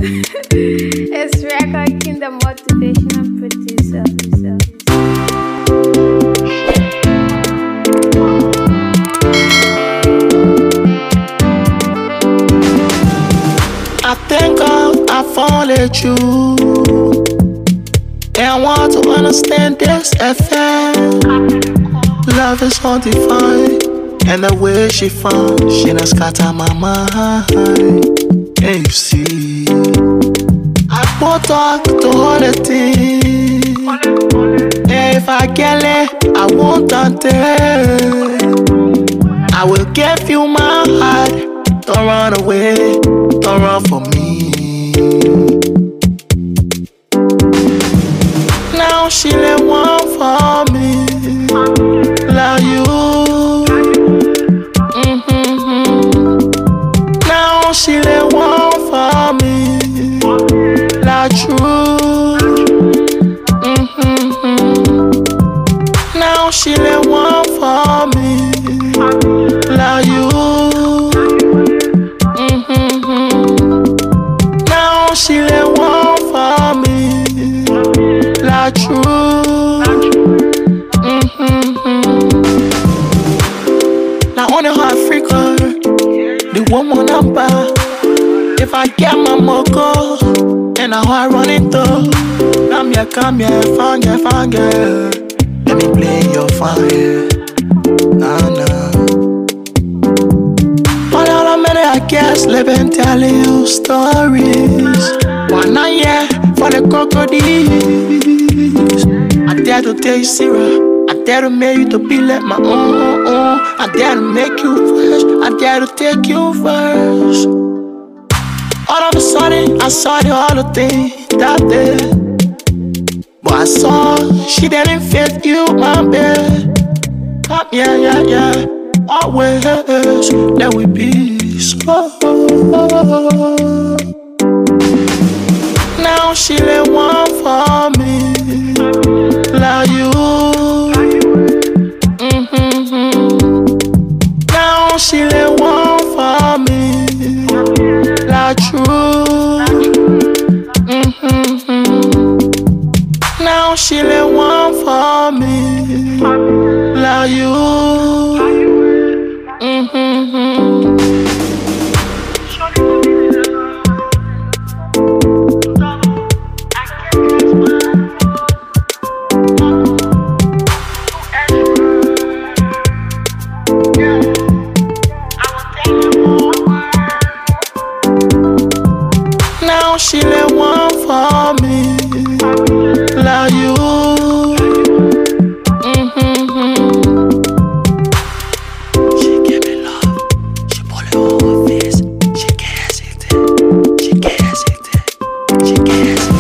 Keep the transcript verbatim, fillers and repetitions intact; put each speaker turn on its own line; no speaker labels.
It's Record King, the motivational producer.
I thank God I found you, and I want to understand this affair. Love is undefined, and the way she found, she done scatter my mind. And you see, I won't talk to all the things. And if I get it, I won't until I will give you my heart. Don't run away, don't run for me. Now she let one for me. Love you. Mm-hmm. Now she let one for me. Love you. Mm-hmm. Now she let one for me. Love you. She let one for me, like true. Mm-hmm. Now only her Africa, the woman number. If I get my moco, and I want running through. Come here, come here, fun, yeah, fun, yeah. Let me play your fire, nah, nah. I guess living telling you stories. One night, yeah, for the crocodiles. I dare to tell you serious. I dare to make you to be like my own, own. I dare to make you first. I dare to take you first. All of a sudden, I saw the other thing that day. But I saw she didn't fit you, my bed. Come, yeah, yeah, yeah. Always let we be slow. Now she let one for me. Love you. Mm-hmm. Now she let one for me. Love you. Mm-hmm. Now she let one for me. Love you. Mm-hmm. Now she let one for me. Love you. She cares it, she cares it.